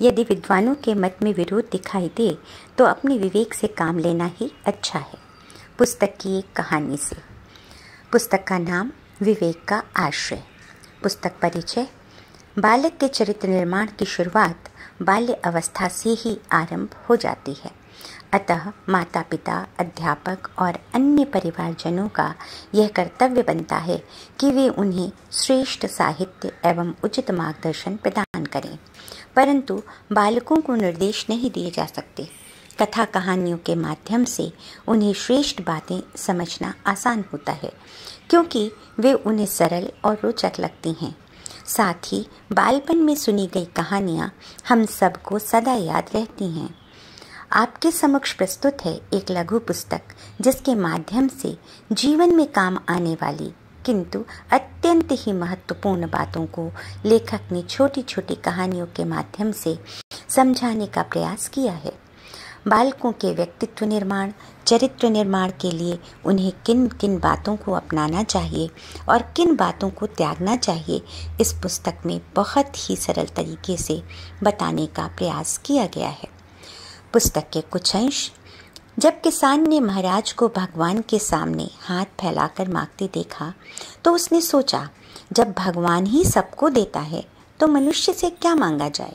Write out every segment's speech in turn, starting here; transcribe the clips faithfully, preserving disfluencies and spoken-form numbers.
यदि विद्वानों के मत में विरोध दिखाई दे तो अपने विवेक से काम लेना ही अच्छा है। पुस्तक की एक कहानी से। पुस्तक का नाम विवेक का आश्रय। पुस्तक परिचय। बालक के चरित्र निर्माण की शुरुआत बाल्य अवस्था से ही आरंभ हो जाती है, अतः माता पिता, अध्यापक और अन्य परिवारजनों का यह कर्तव्य बनता है कि वे उन्हें श्रेष्ठ साहित्य एवं उचित मार्गदर्शन प्रदान करें, परंतु बालकों को निर्देश नहीं दिए जा सकते। कथा कहानियों के माध्यम से उन्हें श्रेष्ठ बातें समझना आसान होता है, क्योंकि वे उन्हें सरल और रोचक लगती हैं। साथ ही बालपन में सुनी गई कहानियाँ हम सबको सदा याद रहती हैं। आपके समक्ष प्रस्तुत है एक लघु पुस्तक, जिसके माध्यम से जीवन में काम आने वाली किंतु अत्यंत ही महत्वपूर्ण बातों को लेखक ने छोटी छोटी कहानियों के माध्यम से समझाने का प्रयास किया है। बालकों के व्यक्तित्व निर्माण, चरित्र निर्माण के लिए उन्हें किन किन बातों को अपनाना चाहिए और किन बातों को त्यागना चाहिए, इस पुस्तक में बहुत ही सरल तरीके से बताने का प्रयास किया गया है। पुस्तक के कुछ अंश। जब किसान ने महाराज को भगवान के सामने हाथ फैलाकर मांगते देखा तो उसने सोचा, जब भगवान ही सबको देता है तो मनुष्य से क्या मांगा जाए।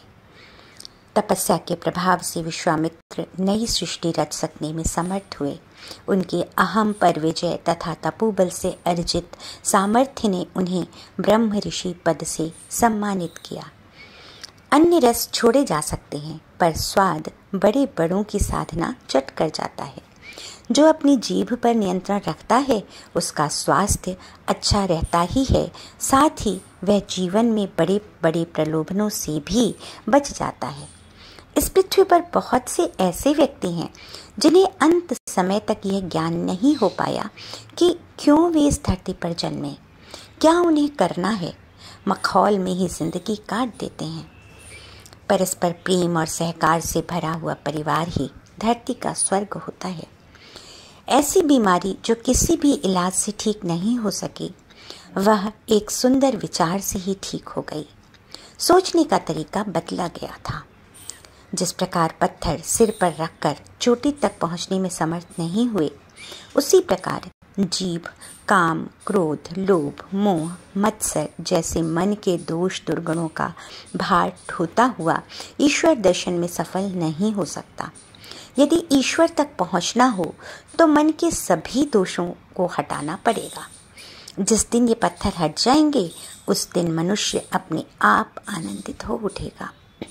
तपस्या के प्रभाव से विश्वामित्र नई सृष्टि रच सकने में समर्थ हुए। उनके अहम पर विजय तथा तपोबल से अर्जित सामर्थ्य ने उन्हें ब्रह्म ऋषि पद से सम्मानित किया। अन्य रस छोड़े जा सकते हैं, पर स्वाद बड़े बड़ों की साधना चट कर जाता है। जो अपनी जीभ पर नियंत्रण रखता है उसका स्वास्थ्य अच्छा रहता ही है, साथ ही वह जीवन में बड़े बड़े प्रलोभनों से भी बच जाता है। इस पृथ्वी पर बहुत से ऐसे व्यक्ति हैं जिन्हें अंत समय तक यह ज्ञान नहीं हो पाया कि क्यों वे इस धरती पर जन्मे, क्या उन्हें करना है। मखौल में ही जिंदगी काट देते हैं। परस्पर प्रेम और सहकार से भरा हुआ परिवार ही धरती का स्वर्ग होता है। ऐसी बीमारी जो किसी भी इलाज से ठीक नहीं हो सकी, वह एक सुंदर विचार से ही ठीक हो गई। सोचने का तरीका बदला गया था। जिस प्रकार पत्थर सिर पर रखकर चोटी तक पहुंचने में समर्थ नहीं हुए, उसी प्रकार जीभ, काम, क्रोध, लोभ, मोह, मत्सर जैसे मन के दोष दुर्गुणों का भार ढोता हुआ ईश्वर दर्शन में सफल नहीं हो सकता। यदि ईश्वर तक पहुंचना हो तो मन के सभी दोषों को हटाना पड़ेगा। जिस दिन ये पत्थर हट जाएंगे, उस दिन मनुष्य अपने आप आनंदित हो उठेगा।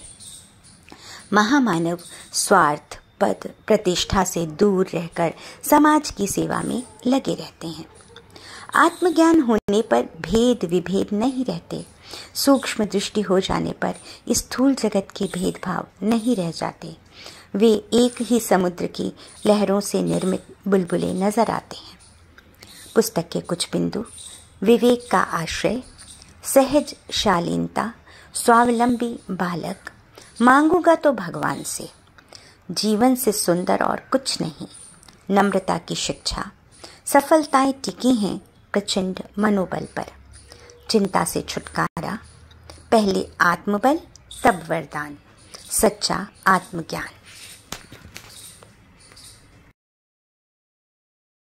महामानव स्वार्थ, पद, प्रतिष्ठा से दूर रहकर समाज की सेवा में लगे रहते हैं। आत्मज्ञान होने पर भेद विभेद नहीं रहते। सूक्ष्म दृष्टि हो जाने पर स्थूल जगत के भेदभाव नहीं रह जाते। वे एक ही समुद्र की लहरों से निर्मित बुलबुले नजर आते हैं। पुस्तक के कुछ बिंदु। विवेक का आश्रय, सहज शालीनता, स्वावलंबी बालक, मांगूंगा तो भगवान से, जीवन से सुंदर और कुछ नहीं, नम्रता की शिक्षा, सफलताएं टिकी हैं प्रचंड मनोबल पर, चिंता से छुटकारा, पहले आत्मबल तब वरदान, सच्चा आत्मज्ञान।